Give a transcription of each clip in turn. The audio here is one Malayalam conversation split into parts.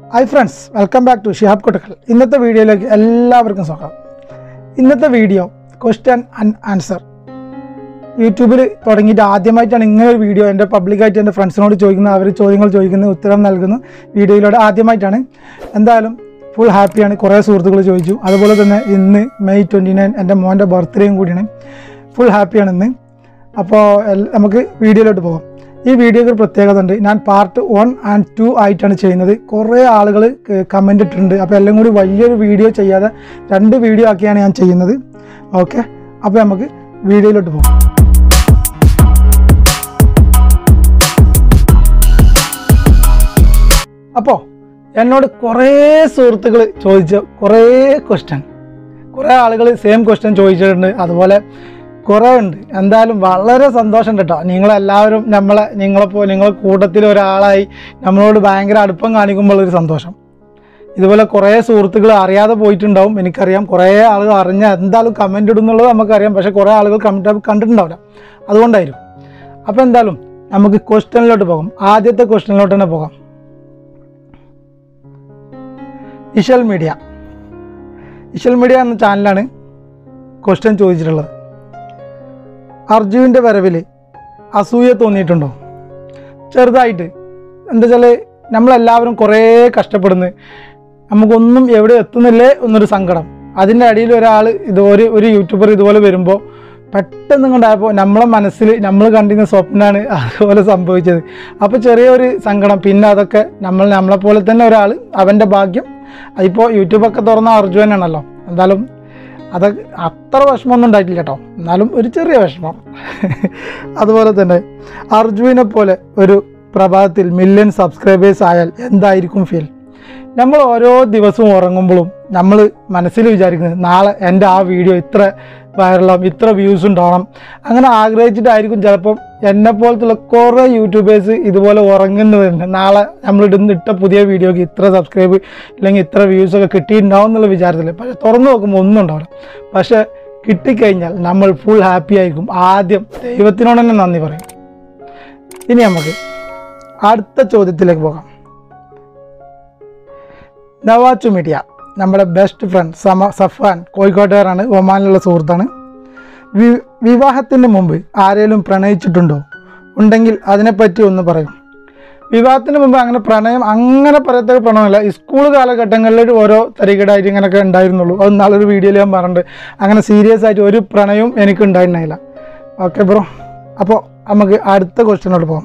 Hi friends, welcome back to Shihab Kotakal. ഇന്നത്തെ വീഡിയോയിലേക്ക് എല്ലാവർക്കും സ്വാഗതം. ഇന്നത്തെ വീഡിയോ ക്വസ്റ്റ്യൻ ആൻഡ് ആൻസർ. യൂട്യൂബിൽ തുടങ്ങിയിട്ട് ആദ്യമായിട്ടാണ് ഇങ്ങനെ ഒരു വീഡിയോ എൻ്റെ പബ്ലിക്കായിട്ട് എൻ്റെ ഫ്രണ്ട്സിനോട് ചോദിക്കുന്നത്, അവർ ചോദ്യങ്ങൾ ചോദിക്കുന്നു, ഉത്തരം നൽകുന്നു വീഡിയോയിലൂടെ ആദ്യമായിട്ടാണ്. എന്തായാലും ഫുൾ ഹാപ്പിയാണ്. കുറേ സുഹൃത്തുക്കൾ ചോദിച്ചു. അതുപോലെ തന്നെ ഇന്ന് May 29 എൻ്റെ മോൻ്റെ ബർത്ത്ഡേയും കൂടിയാണ്. ഫുൾ ഹാപ്പിയാണ് ഇന്ന്. അപ്പോൾ നമുക്ക് വീഡിയോയിലോട്ട് പോകാം. ഈ വീഡിയോയ്ക്ക് ഒരു പ്രത്യേകത ഉണ്ട്. ഞാൻ പാർട്ട് 1 and 2 ആയിട്ടാണ് ചെയ്യുന്നത്. കുറേ ആളുകൾ കമൻ്റ് ഇട്ടിട്ടുണ്ട്. അപ്പോൾ എല്ലാം കൂടി വലിയൊരു വീഡിയോ ചെയ്യാതെ 2 വീഡിയോ ആക്കിയാണ് ഞാൻ ചെയ്യുന്നത്. ഓക്കെ, അപ്പോൾ നമുക്ക് വീഡിയോയിലോട്ട് പോകാം. അപ്പോൾ എന്നോട് കുറേ സുഹൃത്തുക്കൾ ചോദിച്ച കുറേ ക്വസ്റ്റ്യൻ, കുറേ ആളുകൾ സെയിം ക്വസ്റ്റ്യൻ ചോദിച്ചിട്ടുണ്ട്. അതുപോലെ കുറേ ഉണ്ട്. എന്തായാലും വളരെ സന്തോഷമുണ്ട് കേട്ടോ. നിങ്ങളെല്ലാവരും നിങ്ങളെ കൂട്ടത്തിൽ ഒരാളായി നമ്മളോട് ഭയങ്കര അടുപ്പം കാണിക്കുമ്പോൾ ഒരു സന്തോഷം. ഇതുപോലെ കുറേ സുഹൃത്തുക്കൾ അറിയാതെ പോയിട്ടുണ്ടാവും, എനിക്കറിയാം. കുറേ ആളുകൾ അറിഞ്ഞ എന്തായാലും കമൻ്റ് ഇടുന്നുള്ളത് നമുക്കറിയാം. പക്ഷേ കുറേ ആളുകൾ കമൻറ്റ് കണ്ടിട്ടുണ്ടാവില്ല, അതുകൊണ്ടായിരിക്കും. അപ്പോൾ എന്തായാലും നമുക്ക് ക്വസ്റ്റ്യനിലോട്ട് പോകാം. ആദ്യത്തെ ക്വസ്റ്റ്യനിലോട്ട് തന്നെ പോകാം. ഇഷൽ മീഡിയ എന്ന ചാനലാണ് ക്വസ്റ്റ്യൻ ചോദിച്ചിട്ടുള്ളത്. അർജുവിൻ്റെ വരവിൽ അസൂയ തോന്നിയിട്ടുണ്ടോ? ചെറുതായിട്ട്. എന്താ വെച്ചാൽ നമ്മളെല്ലാവരും കുറേ കഷ്ടപ്പെടുന്നു, നമുക്കൊന്നും എവിടെ എത്തുന്നില്ലേ എന്നൊരു സങ്കടം. അതിൻ്റെ അടിയിൽ ഒരു യൂട്യൂബർ ഇതുപോലെ വരുമ്പോൾ പെട്ടെന്ന് കൊണ്ടായപ്പോൾ നമ്മളെ മനസ്സിൽ നമ്മൾ കണ്ടിരുന്ന സ്വപ്നമാണ് അതുപോലെ സംഭവിച്ചത്. അപ്പോൾ ചെറിയൊരു സങ്കടം. പിന്നെ അതൊക്കെ നമ്മളെപ്പോലെ തന്നെ ഒരാൾ, അവൻ്റെ ഭാഗ്യം. അതിപ്പോൾ യൂട്യൂബൊക്കെ തുറന്ന അർജുനാണല്ലോ. എന്തായാലും അതൊക്കെ അത്ര വിഷമമൊന്നും ഉണ്ടായിട്ടില്ല കേട്ടോ, എന്നാലും ഒരു ചെറിയ വിഷമം. അതുപോലെ തന്നെ അർജുനെ പോലെ ഒരു പ്രഭാതത്തിൽ 1 million സബ്സ്ക്രൈബേഴ്സ് ആയാൽ എന്തായിരിക്കും ഫീൽ? നമ്മൾ ഓരോ ദിവസവും ഉറങ്ങുമ്പോഴും നമ്മൾ മനസ്സിൽ വിചാരിക്കുന്നത് നാളെ എൻ്റെ ആ വീഡിയോ ഇത്ര വൈറലാവും, ഇത്ര വ്യൂസ് ഉണ്ടാവണം, അങ്ങനെ ആഗ്രഹിച്ചിട്ടായിരിക്കും ചിലപ്പം എന്നെപ്പോലത്തുള്ള കുറേ യൂട്യൂബേഴ്സ് ഇതുപോലെ ഉറങ്ങുന്നതുണ്ട്. നാളെ ഇട്ട പുതിയ വീഡിയോക്ക് ഇത്ര സബ്സ്ക്രൈബ് ഇല്ലെങ്കിൽ ഇത്ര വ്യൂസൊക്കെ കിട്ടിയിട്ടുണ്ടാവും എന്നുള്ള വിചാരത്തിൽ. പക്ഷേ തുറന്നു നോക്കുമ്പോൾ ഒന്നും ഉണ്ടാവില്ല. പക്ഷേ കിട്ടിക്കഴിഞ്ഞാൽ നമ്മൾ ഫുൾ ഹാപ്പി ആയിരിക്കും. ആദ്യം ദൈവത്തിനോട് തന്നെ നന്ദി പറയും. ഇനി നമുക്ക് അടുത്ത ചോദ്യത്തിലേക്ക് പോകാം. നവാച്ചു മീഡിയ, നമ്മുടെ ബെസ്റ്റ് ഫ്രണ്ട് സഫാൻ, കോഴിക്കോട്ടുകാരാണ്, ഒമാനിലുള്ള സുഹൃത്താണ്. വിവാഹത്തിന് മുമ്പ് ആരെങ്കിലും പ്രണയിച്ചിട്ടുണ്ടോ? ഉണ്ടെങ്കിൽ അതിനെപ്പറ്റി ഒന്ന് പറയും. വിവാഹത്തിന് മുമ്പ് അങ്ങനെ പറയത്തക്ക പ്രണയമല്ല. സ്കൂൾ കാലഘട്ടങ്ങളിൽ ഓരോ തരികടായിട്ട് ഇങ്ങനെയൊക്കെ ഉണ്ടായിരുന്നുള്ളൂ. അത് നാളൊരു വീഡിയോയിൽ ഞാൻ പറഞ്ഞിട്ടുണ്ട്. അങ്ങനെ സീരിയസ് ആയിട്ട് ഒരു പ്രണയവും എനിക്ക് ഉണ്ടായിരുന്നില്ല. ഓക്കെ ബ്രോ, അപ്പോൾ നമുക്ക് അടുത്ത ക്വസ്റ്റ്യനോട് പോകാം.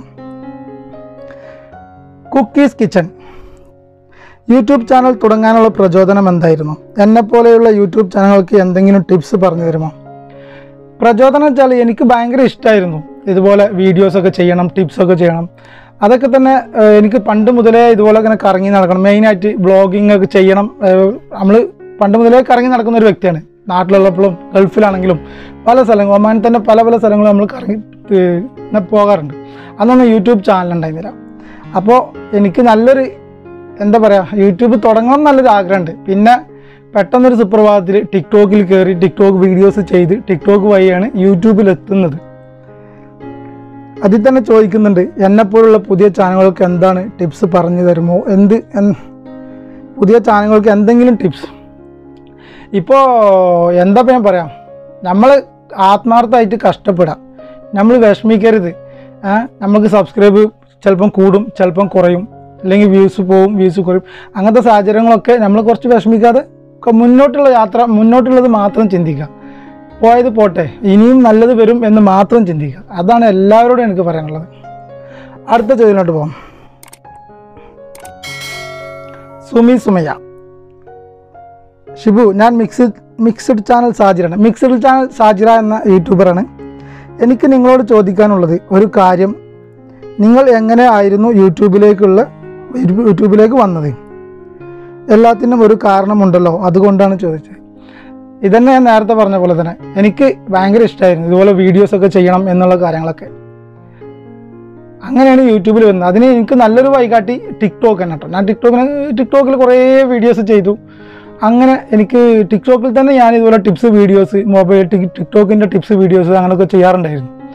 കുക്കീസ് കിച്ചൺ യൂട്യൂബ് ചാനൽ തുടങ്ങാനുള്ള പ്രചോദനം എന്തായിരുന്നു? എന്നെപ്പോലെയുള്ള യൂട്യൂബ് ചാനലുകൾക്ക് എന്തെങ്കിലും ടിപ്സ് പറഞ്ഞു തരുമോ? പ്രചോദനം വെച്ചാൽ എനിക്ക് ഭയങ്കര ഇഷ്ടമായിരുന്നു ഇതുപോലെ വീഡിയോസൊക്കെ ചെയ്യണം, ടിപ്സൊക്കെ ചെയ്യണം. അതൊക്കെ തന്നെ എനിക്ക് പണ്ട് മുതലേ ഇതുപോലെ ഇങ്ങനെ കറങ്ങി നടക്കണം. മെയിനായിട്ട് ബ്ലോഗിങ് ഒക്കെ ചെയ്യണം. നമ്മൾ പണ്ട് മുതലേ കറങ്ങി നടക്കുന്ന ഒരു വ്യക്തിയാണ്. നാട്ടിലുള്ളപ്പോഴും ഗൾഫിലാണെങ്കിലും പല സ്ഥലങ്ങളും, ഒമാനിൽ തന്നെ പല സ്ഥലങ്ങളും നമ്മൾ കറങ്ങി പോകാറുണ്ട്. അന്നൊന്നും യൂട്യൂബ് ചാനൽ ഉണ്ടായിരുന്നില്ല. അപ്പോൾ എനിക്ക് നല്ലൊരു എന്താ പറയുക, യൂട്യൂബ് തുടങ്ങണം നല്ലൊരു ആഗ്രഹമുണ്ട്. പിന്നെ പെട്ടെന്നൊരു സുപ്രഭാതത്തിൽ ടിക്ടോക്കിൽ കയറി ടിക്ടോക്ക് വീഡിയോസ് ചെയ്ത് ടിക്ടോക്ക് വഴിയാണ് യൂട്യൂബിലെത്തുന്നത്. അതിൽ തന്നെ ചോദിക്കുന്നുണ്ട്, എന്നെപ്പോലുള്ള പുതിയ ചാനലുകൾക്ക് എന്താണ് ടിപ്സ് പറഞ്ഞു തരുമോ? പുതിയ ചാനലുകൾക്ക് എന്തെങ്കിലും ടിപ്സ്? ഇപ്പോൾ എന്താ ഞാൻ പറയാം, നമ്മൾ ആത്മാർത്ഥമായിട്ട് കഷ്ടപ്പെടാം, നമ്മൾ വിഷമിക്കരുത്. നമുക്ക് സബ്സ്ക്രൈബ് ചിലപ്പം കൂടും, ചിലപ്പം കുറയും, അല്ലെങ്കിൽ വ്യൂസ് പോവും, വ്യൂസ് കുറയും. അങ്ങനത്തെ സാഹചര്യങ്ങളൊക്കെ നമ്മൾ കുറച്ച് വിഷമിക്കാതെ മുന്നോട്ടുള്ളത് മാത്രം ചിന്തിക്കുക. പോയത് പോട്ടെ, ഇനിയും നല്ലത് വരും എന്ന് മാത്രം ചിന്തിക്കുക. അതാണ് എല്ലാവരോടും എനിക്ക് പറയാനുള്ളത്. അടുത്ത ചോദ്യത്തിലോട്ട് പോകാം. സുമയ്യ, ഷിബു, ഞാൻ മിക്സ്ഡ് ചാനൽ സാജിറ എന്ന യൂട്യൂബറാണ്. എനിക്ക് നിങ്ങളോട് ചോദിക്കാനുള്ളത് ഒരു കാര്യം, നിങ്ങൾ എങ്ങനെ ആയിരുന്നു യൂട്യൂബിലേക്ക് വന്നത്? എല്ലാത്തിനും ഒരു കാരണമുണ്ടല്ലോ, അതുകൊണ്ടാണ് ചോദിച്ചത്. ഇതന്നെ ഞാൻ നേരത്തെ പറഞ്ഞ പോലെ തന്നെ എനിക്ക് ഭയങ്കര ഇഷ്ടമായിരുന്നു ഇതുപോലെ വീഡിയോസൊക്കെ ചെയ്യണം എന്നുള്ള കാര്യങ്ങളൊക്കെ. അങ്ങനെയാണ് യൂട്യൂബിൽ വന്നത്. അതിന് എനിക്ക് നല്ലൊരു വഴികാട്ടി ടിക്ടോക്ക് തന്നെ കേട്ടോ. ഞാൻ ടിക്ടോക്കിൽ കുറേ വീഡിയോസ് ചെയ്തു. അങ്ങനെ എനിക്ക് ടിക്ടോക്കിൽ തന്നെ ഞാൻ ഇതുപോലെ ടിപ്സ് വീഡിയോസ്, ടിക്ടോക്കിൻ്റെ ടിപ്സ് വീഡിയോസ് അങ്ങനെയൊക്കെ ചെയ്യാറുണ്ടായിരുന്നു.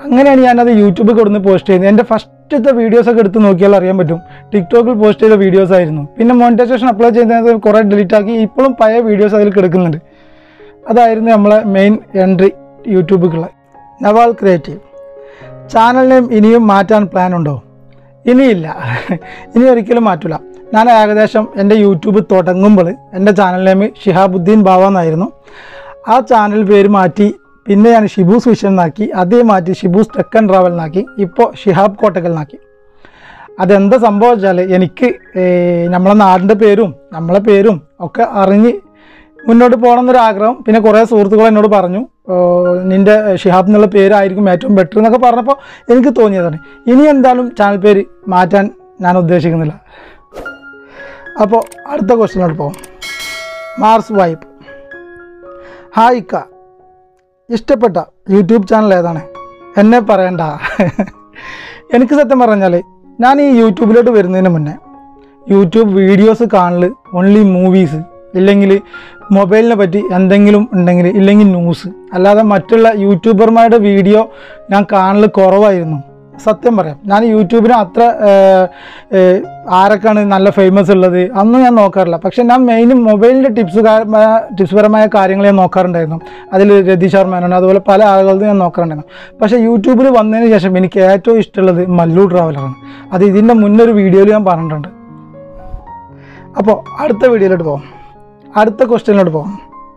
അങ്ങനെയാണ് ഞാനത് യൂട്യൂബിൽ കൊടുന്ന് പോസ്റ്റ് ചെയ്യുന്നത്. എൻ്റെ ഫസ്റ്റത്തെ വീഡിയോസൊക്കെ എടുത്ത് നോക്കിയാൽ അറിയാൻ പറ്റും. ടിക്ടോക്കിൽ പോസ്റ്റ് ചെയ്ത വീഡിയോസ് ആയിരുന്നു. പിന്നെ മോണിറ്റൈസേഷൻ അപ്ലൈ ചെയ്യുന്നത് കുറേ ഡിലീറ്റ് ആക്കി ഇപ്പോഴും പഴയ വീഡിയോസ് അതിൽ കിടക്കുന്നുണ്ട്. അതായിരുന്നു നമ്മളെ മെയിൻ എൻട്രി യൂട്യൂബിലുള്ള. നവാൽ ക്രിയേറ്റീവ് ചാനൽ നെയിം ഇനിയും മാറ്റാൻ പ്ലാൻ ഉണ്ടോ? ഇനിയില്ല, ഇനി ഒരിക്കലും മാറ്റില്ല. ഞാൻ ഏകദേശം എൻ്റെ യൂട്യൂബ് തുടങ്ങുമ്പോൾ എൻ്റെ ചാനൽ നെയിം ഷിഹാബുദ്ദീൻ ബാവ എന്നായിരുന്നു. ആ ചാനൽ പേര് മാറ്റി പിന്നെ ഞാൻ ഷിബൂസ് വിഷൻ എന്നാക്കി, അതേ മാറ്റി ഷിബൂസ് ടെക് ആൻഡ് ട്രാവൽ എന്നാക്കി, ഇപ്പോൾ ഷിഹാബ് കോട്ടക്കൽ എന്നാക്കി. അതെന്താ സംഭവം വെച്ചാൽ എനിക്ക് നമ്മളെ നാടിൻ്റെ പേരും നമ്മളെ പേരും ഒക്കെ അറിഞ്ഞ് മുന്നോട്ട് പോകണമെന്നൊരാഗ്രഹം. പിന്നെ കുറേ സുഹൃത്തുക്കൾ എന്നോട് പറഞ്ഞു നിൻ്റെ ഷിഹാബ് എന്നുള്ള പേരായിരിക്കും ഏറ്റവും ബെറ്റർ എന്നൊക്കെ പറഞ്ഞപ്പോൾ എനിക്ക് തോന്നിയതാണ്. ഇനി എന്തായാലും ചാനൽ പേര് മാറ്റാൻ ഞാൻ ഉദ്ദേശിക്കുന്നില്ല. അപ്പോൾ അടുത്ത ക്വസ്റ്റ്യനോട് പോകാം. മാർസ് വൈബ് ഹായ് ഇക്ക, ഇഷ്ടപ്പെട്ട യൂട്യൂബ് ചാനൽ ഏതാണ്? എന്നെ പറയണ്ട. എനിക്ക് സത്യം പറഞ്ഞാൽ ഞാൻ ഈ യൂട്യൂബിലോട്ട് വരുന്നതിന് മുന്നേ യൂട്യൂബ് വീഡിയോസ് കാണൽ ഓൺലി മൂവീസ്, ഇല്ലെങ്കിൽ മൊബൈലിനെ പറ്റി എന്തെങ്കിലും ഉണ്ടെങ്കിൽ, ഇല്ലെങ്കിൽ ന്യൂസ്, അല്ലാതെ മറ്റുള്ള യൂട്യൂബർമാരുടെ വീഡിയോ ഞാൻ കാണൽ കുറവായിരുന്നു. സത്യം പറയാം, ഞാൻ യൂട്യൂബിന് അത്ര ആരൊക്കെയാണ് നല്ല ഫേമസ് ഉള്ളത് അതൊന്നും ഞാൻ നോക്കാറില്ല. പക്ഷെ ഞാൻ മെയിനും മൊബൈലിൻ്റെ ടിപ്സ്പരമായ കാര്യങ്ങൾ ഞാൻ നോക്കാറുണ്ടായിരുന്നു. അതിൽ രതീഷ് ശർമ്മേനാണ്, അതുപോലെ പല ആളുകളും ഞാൻ നോക്കാറുണ്ടായിരുന്നു. പക്ഷേ യൂട്യൂബിൽ വന്നതിന് ശേഷം എനിക്ക് ഏറ്റവും ഇഷ്ടമുള്ളത് മല്ലു ട്രാവലറാണ്. അത് ഇതിൻ്റെ മുന്നൊരു വീഡിയോയിൽ ഞാൻ പറഞ്ഞിട്ടുണ്ട്. അപ്പോൾ അടുത്ത വീഡിയോയിലോട്ട് പോകാം. അടുത്ത ക്വസ്റ്റ്യനിലോട്ട് പോകാം.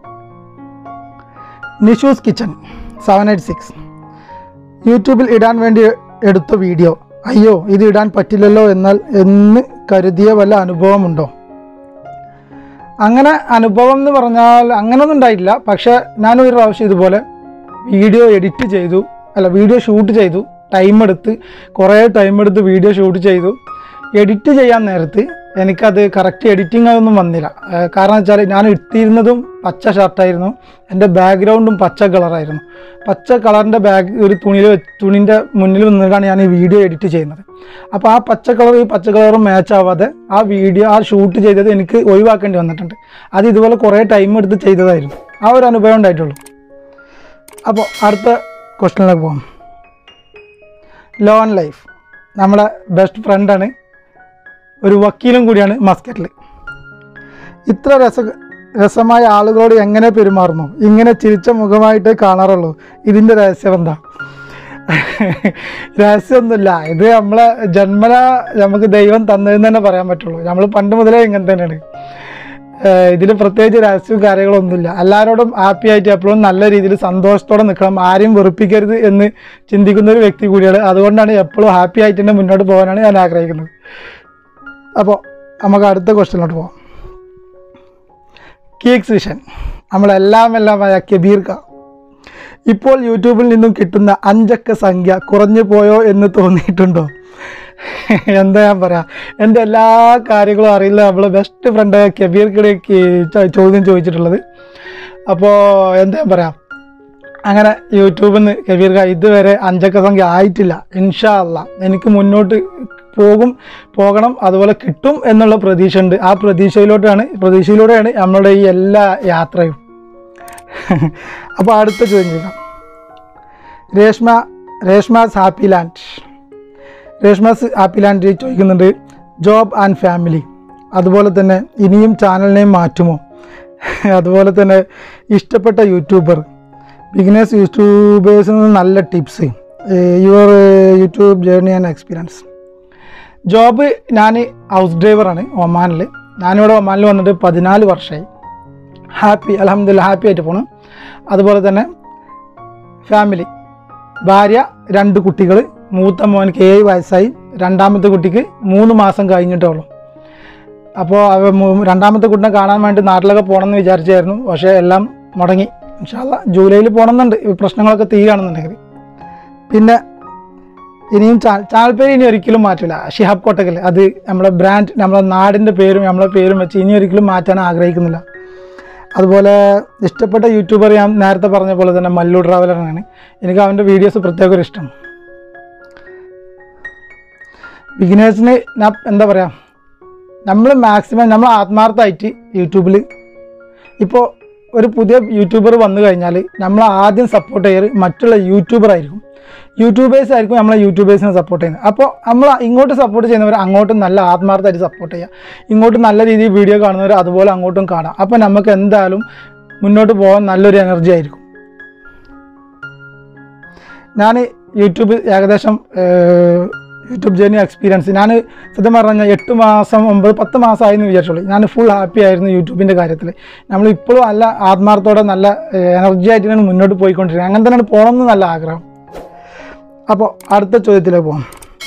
നിഷൂസ് കിച്ചൺ 786 യൂട്യൂബിൽ ഇടാൻ വേണ്ടി എടുത്ത വീഡിയോ, അയ്യോ ഇത് ഇടാൻ പറ്റില്ലല്ലോ എന്ന് കരുതിയ വല്ല അനുഭവമുണ്ടോ? അങ്ങനെ അനുഭവം എന്ന് പറഞ്ഞാൽ അങ്ങനെയൊന്നും ഉണ്ടായിട്ടില്ല. പക്ഷേ ഞാനൊരു പ്രാവശ്യം ഇതുപോലെ വീഡിയോ ഷൂട്ട് ചെയ്തു. കുറേ ടൈം എടുത്ത് വീഡിയോ ഷൂട്ട് ചെയ്തു. എഡിറ്റ് ചെയ്യാൻ നേരത്ത് എനിക്കത് കറക്റ്റ് എഡിറ്റിംഗ് അതൊന്നും വന്നില്ല. കാരണം വെച്ചാൽ ഞാൻ ഇട്ടിരുന്നതും പച്ച ഷർട്ടായിരുന്നു, എൻ്റെ ബാക്ക്ഗ്രൗണ്ടും പച്ച കളറായിരുന്നു. പച്ച കളറിൻ്റെ ഒരു തുണിൻ്റെ മുന്നിൽ നിന്നിട്ടാണ് ഞാൻ ഈ വീഡിയോ എഡിറ്റ് ചെയ്യുന്നത്. അപ്പോൾ ആ പച്ച കളറും മാച്ച് ആവാതെ ആ ഷൂട്ട് ചെയ്തത് എനിക്ക് ഒഴിവാക്കേണ്ടി വന്നിട്ടുണ്ട്. അത് ഇതുപോലെ കുറേ ടൈം എടുത്ത് ചെയ്തതായിരുന്നു. ആ ഒരു അനുഭവം ഉണ്ടായിട്ടുള്ളൂ. അപ്പോൾ അടുത്ത ക്വസ്റ്റ്യനിലേക്ക് പോകാം. ലോൺ ലൈഫ് നമ്മളെ ബെസ്റ്റ് ഫ്രണ്ടാണ്, ഒരു വക്കീലും കൂടിയാണ് മസ്കറ്റിൽ. ഇത്ര രസമായ ആളുകളോട് എങ്ങനെ പെരുമാറുന്നു? ഇങ്ങനെ ചിരിച്ച മുഖമായിട്ടേ കാണാറുള്ളൂ. ഇതിൻ്റെ രഹസ്യം എന്താ? രഹസ്യമൊന്നുമില്ല, ഇത് നമ്മളെ ജന്മന നമുക്ക് ദൈവം തന്നതെന്ന് തന്നെ പറയാൻ പറ്റുള്ളൂ. നമ്മൾ പണ്ട് മുതലേ ഇങ്ങനെ തന്നെയാണ്. ഇതിൽ പ്രത്യേകിച്ച് രഹസ്യവും കാര്യങ്ങളൊന്നുമില്ല. എല്ലാവരോടും ഹാപ്പി ആയിട്ട് എപ്പോഴും നല്ല രീതിയിൽ സന്തോഷത്തോടെ നിൽക്കണം, ആരെയും വെറുപ്പിക്കരുത് എന്ന് ചിന്തിക്കുന്ന ഒരു വ്യക്തി കൂടിയാണ്. അതുകൊണ്ടാണ് എപ്പോഴും ഹാപ്പി ആയിട്ട് തന്നെ മുന്നോട്ട് പോകാനാണ് ഞാൻ ആഗ്രഹിക്കുന്നത്. അപ്പോൾ നമുക്ക് അടുത്ത ക്വസ്റ്റ്യനിലോട്ട് പോകാം. കീക്സ് വിഷൻ നമ്മളെല്ലാമായ കബീർക്ക, ഇപ്പോൾ യൂട്യൂബിൽ നിന്നും കിട്ടുന്ന 5 അക്ക സംഖ്യ കുറഞ്ഞു പോയോ എന്ന് തോന്നിയിട്ടുണ്ടോ? എന്താ ഞാൻ പറയാം, എൻ്റെ എല്ലാ കാര്യങ്ങളും അറിയില്ല. നമ്മളെ ബെസ്റ്റ് ഫ്രണ്ട് കബീർക്കടെ ചോദ്യം ചോദിച്ചിട്ടുള്ളത്. അപ്പോൾ എന്താ ഞാൻ പറയാം, അങ്ങനെ യൂട്യൂബിൽ നിന്ന് കബീർക്ക ഇതുവരെ 5 അക്ക സംഖ്യ ആയിട്ടില്ല. ഇൻഷാ അല്ലാ എനിക്ക് മുന്നോട്ട് പോകണം, അതുപോലെ കിട്ടും എന്നുള്ള പ്രതീക്ഷ ഉണ്ട്. ആ പ്രതീക്ഷയിലൂടെയാണ് നമ്മളുടെ ഈ എല്ലാ യാത്രയും. അപ്പോൾ അടുത്ത ചോദ്യം ചെയ്യാം. രേഷ്മാസ് ഹാപ്പി ലാൻഡ് ചോദിക്കുന്നുണ്ട്, ജോബ് ആൻഡ് ഫാമിലി, അതുപോലെ തന്നെ ഇനിയും ചാനൽ നെയിം മാറ്റുമോ? അതുപോലെ തന്നെ ഇഷ്ടപ്പെട്ട യൂട്യൂബർ, ബിഗിനേഴ്സ് യൂട്യൂബേഴ്സിന് നല്ല tips, your YouTube journey and experience. Job ഞാൻ ഹൗസ് ഡ്രൈവറാണ് ഒമാനിൽ. ഞാനിവിടെ ഒമാനിൽ വന്നിട്ട് 14 വർഷമായി. അൽഹംദുലില്ലാ ഹാപ്പി ആയിട്ട് പോകണം. അതുപോലെ തന്നെ ഫാമിലി, ഭാര്യ, 2 കുട്ടികൾ. മൂത്ത മോനിക്ക് 7 വയസ്സായി, രണ്ടാമത്തെ കുട്ടിക്ക് 3 മാസം കഴിഞ്ഞിട്ടേ ഉള്ളൂ. അപ്പോൾ രണ്ടാമത്തെ കുട്ടിനെ കാണാൻ വേണ്ടി നാട്ടിലൊക്കെ പോകണമെന്ന് വിചാരിച്ചായിരുന്നു. പക്ഷേ എല്ലാം മുടങ്ങി. ഇൻഷാ അല്ലാ ജൂലൈയിൽ പോകണമെന്നുണ്ട്, പ്രശ്നങ്ങളൊക്കെ തീരുകയാണെന്നുണ്ടെങ്കിൽ. പിന്നെ ഇനിയും ചാനൽ പേര് ഇനി ഒരിക്കലും മാറ്റില്ല, ഷിഹാബ് കോട്ടക്കൽ. അത് നമ്മളെ ബ്രാൻഡ്, നമ്മളെ നാടിൻ്റെ പേരും നമ്മളെ പേരും വെച്ച് ഇനി ഒരിക്കലും മാറ്റാൻ ആഗ്രഹിക്കുന്നില്ല. അതുപോലെ ഇഷ്ടപ്പെട്ട യൂട്യൂബർ ഞാൻ നേരത്തെ പറഞ്ഞ പോലെ തന്നെ മല്ലു ട്രാവലറാണ്. എനിക്ക് അവൻ്റെ വീഡിയോസ് പ്രത്യേക ഒരു ഇഷ്ടം. ബിഗിനേഴ്സിന് ഞാൻ എന്താ പറയുക, നമ്മൾ മാക്സിമം നമ്മൾ ആത്മാർത്ഥമായിട്ട് യൂട്യൂബിൽ ഇപ്പോൾ ഒരു പുതിയ യൂട്യൂബർ വന്നു കഴിഞ്ഞാൽ നമ്മൾ ആദ്യം സപ്പോർട്ട് ചെയ്യാറ് മറ്റുള്ള യൂട്യൂബർ ആയിരിക്കും. യൂട്യൂബേഴ്സ് ആയിരിക്കും നമ്മളെ യൂട്യൂബേഴ്സിനെ സപ്പോർട്ട് ചെയ്യുന്നത്. അപ്പോൾ നമ്മൾ ഇങ്ങോട്ട് സപ്പോർട്ട് ചെയ്യുന്നവർ അങ്ങോട്ടും നല്ല ആത്മാർത്ഥമായിട്ട് സപ്പോർട്ട് ചെയ്യുക. ഇങ്ങോട്ട് നല്ല രീതിയിൽ വീഡിയോ കാണുന്നവർ അതുപോലെ അങ്ങോട്ടും കാണാം. അപ്പോൾ നമുക്ക് എന്തായാലും മുന്നോട്ട് പോകാൻ നല്ലൊരു എനർജി ആയിരിക്കും. ഞാൻ യൂട്യൂബ് ഏകദേശം യൂട്യൂബ് ജേർണി എക്സ്പീരിയൻസ് ഞാൻ സത്യം പറഞ്ഞാൽ 8 മാസം 9-10 മാസമായി എന്ന് വിചാരിച്ചോളൂ. ഞാൻ ഫുൾ ഹാപ്പി ആയിരുന്നു യൂട്യൂബിൻ്റെ കാര്യത്തിൽ. നമ്മളിപ്പോഴും നല്ല ആത്മാർത്ഥത്തോടെ നല്ല എനർജി ആയിട്ടാണ് മുന്നോട്ട് പോയിക്കൊണ്ടിരിക്കുന്നത്. അങ്ങനെ തന്നെയാണ് പോകണമെന്ന് നല്ല ആഗ്രഹം. അപ്പോൾ അടുത്ത ചോദ്യത്തിലേക്ക് പോകാം.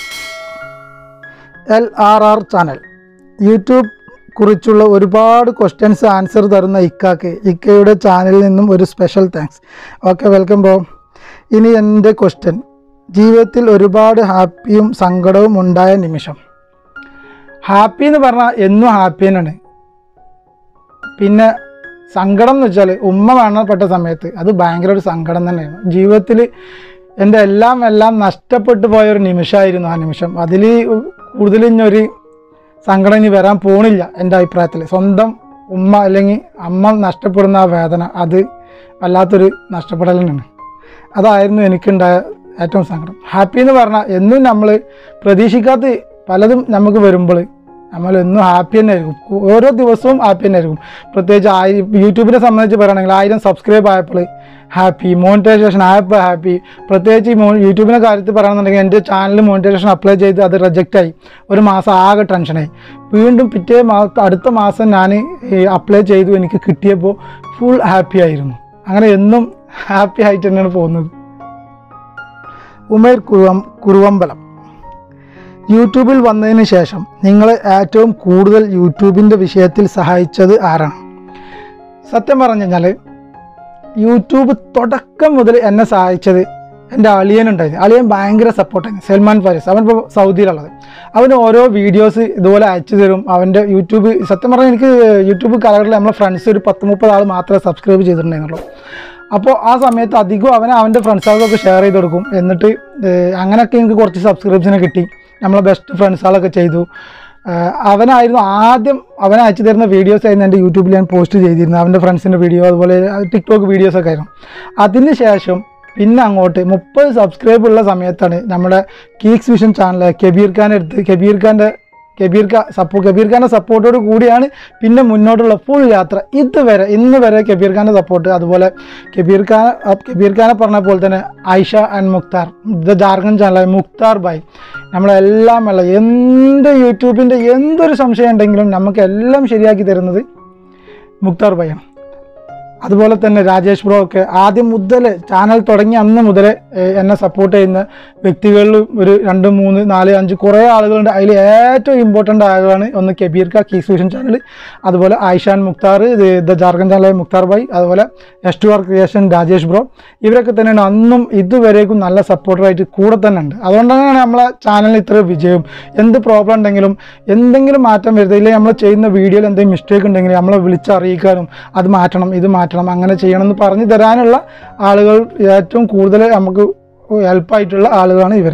LRR ചാനൽ യൂട്യൂബ് കുറിച്ചുള്ള ഒരുപാട് ക്വസ്റ്റ്യൻസ് ആൻസർ തരുന്ന ഇക്കയുടെ ചാനലിൽ നിന്നും ഒരു special thanks. Okay, welcome bro. ഇനി എൻ്റെ ക്വസ്റ്റ്യൻ, ജീവിതത്തിൽ ഒരുപാട് ഹാപ്പിയും സങ്കടവും ഉണ്ടായ നിമിഷം. ഹാപ്പി എന്ന് പറഞ്ഞാൽ എന്നും ഹാപ്പി തന്നെയാണ്. പിന്നെ സങ്കടം എന്ന് വെച്ചാൽ ഉമ്മ മരണപ്പെട്ട സമയത്ത് അത് ഭയങ്കര ഒരു സങ്കടം തന്നെയാണ്. ജീവിതത്തിൽ എൻ്റെ എല്ലാം നഷ്ടപ്പെട്ടു പോയൊരു നിമിഷമായിരുന്നു ആ നിമിഷം. അതിൽ കൂടുതൽ ഇനിയൊരു സങ്കടം ഇനി വരാൻ പോണില്ല എൻ്റെ അഭിപ്രായത്തിൽ. സ്വന്തം ഉമ്മ അല്ലെങ്കിൽ അമ്മ നഷ്ടപ്പെടുന്ന ആ വേദന അത് വല്ലാത്തൊരു നഷ്ടപ്പെടൽ തന്നെയാണ്. അതായിരുന്നു എനിക്കുണ്ടായ ഏറ്റവും സങ്കടം. ഹാപ്പി എന്ന് പറഞ്ഞാൽ എന്നും നമ്മൾ പ്രതീക്ഷിക്കാത്ത പലതും നമുക്ക് വരുമ്പോൾ നമ്മൾ എന്നും ഹാപ്പി തന്നെ ആയിരിക്കും. ഓരോ ദിവസവും ഹാപ്പി തന്നെ ആയിരിക്കും. പ്രത്യേകിച്ച് യൂട്യൂബിനെ സംബന്ധിച്ച് പറയുകയാണെങ്കിൽ 1000 സബ്സ്ക്രൈബ് ആയപ്പോൾ ഹാപ്പി, മോണിറ്റൈസേഷൻ ആയപ്പോൾ ഹാപ്പി. പ്രത്യേകിച്ച് യൂട്യൂബിൻ്റെ കാര്യത്തിൽ പറയുകയാണെന്നുണ്ടെങ്കിൽ എൻ്റെ ചാനൽ മോണിറ്റൈസേഷൻ അപ്ലൈ ചെയ്ത് അത് റിജക്റ്റായി. ഒരു മാസം ആകെ ടെൻഷനായി. വീണ്ടും അടുത്ത മാസം ഞാൻ അപ്ലൈ ചെയ്തു, എനിക്ക് കിട്ടിയപ്പോൾ ഫുൾ ഹാപ്പി ആയിരുന്നു. അങ്ങനെ എന്നും ഹാപ്പി ആയിട്ട് തന്നെയാണ് പോകുന്നത്. ഉമേർ കുറുവമ്പലം, യൂട്യൂബിൽ വന്നതിന് ശേഷം നിങ്ങളെ ഏറ്റവും കൂടുതൽ യൂട്യൂബിൻ്റെ വിഷയത്തിൽ സഹായിച്ചത് ആരാണ്? സത്യം പറഞ്ഞു കഴിഞ്ഞാൽ യൂട്യൂബ് തുടക്കം മുതൽ എന്നെ സഹായിച്ചത് എൻ്റെ അളിയനുണ്ടായിരുന്നു. അളിയൻ ഭയങ്കര സപ്പോർട്ടായിരുന്നു. സൽമാൻ ഫാരിസ്, അവനിപ്പോൾ സൗദിയിലുള്ളത്. അവന് ഓരോ വീഡിയോസ് ഇതുപോലെ അയച്ചു തരും. അവൻ്റെ യൂട്യൂബ് സത്യം പറഞ്ഞാൽ എനിക്ക് യൂട്യൂബ് കാലഘട്ടത്തിൽ നമ്മളെ ഫ്രണ്ട്സ് ഒരു 10-30 ആൾ മാത്രമേ സബ്സ്ക്രൈബ് ചെയ്തിട്ടുണ്ടായിരുന്നുള്ളൂ. അപ്പോൾ ആ സമയത്ത് അധികം അവൻ്റെ ഫ്രണ്ട്സുകൾക്കൊക്കെ ഷെയർ ചെയ്ത് കൊടുക്കും. എന്നിട്ട് അങ്ങനെയൊക്കെ എനിക്ക് കുറച്ച് സബ്സ്ക്രിപ്ഷനെ കിട്ടി. നമ്മളെ ബെസ്റ്റ് ഫ്രണ്ട്സുകളൊക്കെ ചെയ്തു. അവനായിരുന്നു ആദ്യം അവനെ അയച്ചു തരുന്ന വീഡിയോസ് ആയിരുന്നു എൻ്റെ യൂട്യൂബിൽ ഞാൻ പോസ്റ്റ് ചെയ്തിരുന്നത്. അവൻ്റെ ഫ്രണ്ട്സിൻ്റെ വീഡിയോ അതുപോലെ ടിക്ടോക്ക് വീഡിയോസൊക്കെ ആയിരുന്നു. അതിന് ശേഷം പിന്നെ അങ്ങോട്ട് 30 സബ്സ്ക്രൈബ് ഉള്ള സമയത്താണ് നമ്മുടെ കീക്സ് വിഷൻ ചാനൽ കബീർ ഖാൻ്റെ സപ്പോർട്ടോട് കൂടിയാണ് പിന്നെ മുന്നോട്ടുള്ള ഫുൾ യാത്ര. ഇന്ന് വരെ കബീർ ഖാൻ്റെ സപ്പോർട്ട്. അതുപോലെ കബീർ ഖാനെ പറഞ്ഞ പോലെ തന്നെ Ayisha and Mukhtar, the Jharkhand channel Mukhtar bhai, നമ്മളെല്ലാം എന്ത് യൂട്യൂബിൻ്റെ എന്തൊരു സംശയം ഉണ്ടെങ്കിലും നമുക്കെല്ലാം ശരിയാക്കി തരുന്നത് മുക്താർ ഭായാണ്. അതുപോലെ തന്നെ രാജേഷ് ബ്രോ ഒക്കെ ആദ്യം മുതൽ ചാനൽ തുടങ്ങി അന്ന് മുതൽ എന്നെ സപ്പോർട്ട് ചെയ്യുന്ന വ്യക്തികളിൽ ഒരു 2, 3, 4, 5 കുറേ ആളുകളുണ്ട്. അതിൽ ഏറ്റവും ഇമ്പോർട്ടൻ്റ് ആളുകളാണ് ഒന്ന് Kabir Khan Keeks vision channel, അതുപോലെ ആയിഷാൻ മുക്താർ ദ ജാർഖണ്ഡ് ചാനൽ മുക്താർ ഭായ്, അതുപോലെ S2R ക്രിയേഷൻ രാജേഷ് ബ്രോ. ഇവരൊക്കെ തന്നെയാണ് അന്നും ഇതുവരേക്കും നല്ല സപ്പോർട്ടറായിട്ട് കൂടെ തന്നെ ഉണ്ട്. അതുകൊണ്ടാണ് നമ്മളെ ചാനലിൽ ഇത്ര വിജയം. എന്ത് പ്രോബ്ലം ഉണ്ടെങ്കിലും എന്തെങ്കിലും മാറ്റം വരുത്തില്ല, നമ്മൾ ചെയ്യുന്ന വീഡിയോയിൽ എന്തെങ്കിലും മിസ്റ്റേക്ക് ഉണ്ടെങ്കിൽ നമ്മളെ വിളിച്ചറിയിക്കാനും അത് മാറ്റണം ഇത് മാറ്റണം അങ്ങനെ ചെയ്യണമെന്ന് പറഞ്ഞു തരാനുള്ള ആളുകൾ ഏറ്റവും കൂടുതൽ നമുക്ക് ഹെൽപ്പായിട്ടുള്ള ആളുകളാണ് ഇവർ.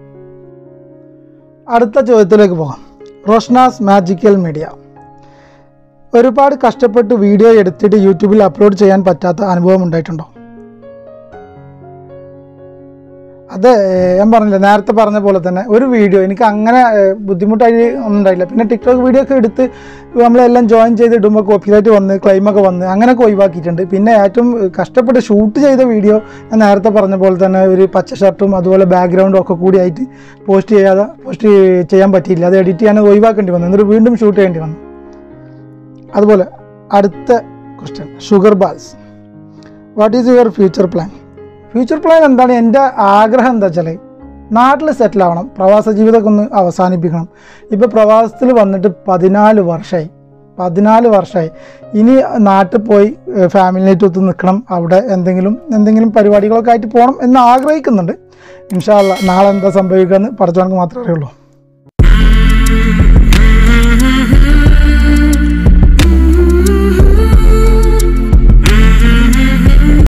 അടുത്ത ചോദ്യത്തിലേക്ക് പോകാം. റോഷ്നാസ് മാജിക്കൽ മീഡിയ, ഒരുപാട് കഷ്ടപ്പെട്ട് വീഡിയോ എടുത്തിട്ട് യൂട്യൂബിൽ അപ്ലോഡ് ചെയ്യാൻ പറ്റാത്ത അനുഭവം ഉണ്ടായിട്ടുണ്ടോ? അത് ഞാൻ പറഞ്ഞില്ല, നേരത്തെ പറഞ്ഞ പോലെ തന്നെ ഒരു വീഡിയോ എനിക്ക് അങ്ങനെ ബുദ്ധിമുട്ടായി ഒന്നും ഉണ്ടായില്ല. പിന്നെ ടിക്ടോക്ക് വീഡിയോ ഒക്കെ എടുത്ത് നമ്മളെല്ലാം ജോയിൻ ചെയ്ത് ഇടുമ്പോൾ കോപ്പിറൈറ്റ് വന്ന് ക്ലെയിമൊക്കെ വന്ന് അങ്ങനെയൊക്കെ ഒഴിവാക്കിയിട്ടുണ്ട്. പിന്നെ ഏറ്റവും കഷ്ടപ്പെട്ട് ഷൂട്ട് ചെയ്ത വീഡിയോ ഞാൻ നേരത്തെ പറഞ്ഞ പോലെ തന്നെ ഒരു പച്ച ഷർട്ടും അതുപോലെ ബാക്ക്ഗ്രൗണ്ടും ഒക്കെ കൂടി ആയിട്ട് പോസ്റ്റ് ചെയ്യാൻ പറ്റിയില്ല. അത് എഡിറ്റ് ചെയ്യാൻ ഒഴിവാക്കേണ്ടി വന്നു, എന്നിട്ട് വീണ്ടും ഷൂട്ട് ചെയ്യേണ്ടി വന്നു. അതുപോലെ അടുത്ത question, sugar balls, what is your future plan? Future plan എന്താണ്? എൻ്റെ ആഗ്രഹം എന്താ വെച്ചാൽ നാട്ടിൽ സെറ്റിൽ ആവണം, പ്രവാസ ജീവിതമൊക്കെ ഒന്ന് അവസാനിപ്പിക്കണം. ഇപ്പോൾ പ്രവാസത്തിൽ വന്നിട്ട് 14 വർഷമായി. ഇനി നാട്ടിൽ പോയി ഫാമിലിയായിട്ട് ഒത്ത് നിൽക്കണം, അവിടെ എന്തെങ്കിലും പരിപാടികളൊക്കെ ആയിട്ട് പോകണം എന്ന് ആഗ്രഹിക്കുന്നുണ്ട്. ഇൻഷാ അല്ലാഹ് നാളെ എന്താ സംഭവിക്കുക എന്ന് പഠിച്ചവർക്ക് മാത്രമേ അറിയുള്ളൂ.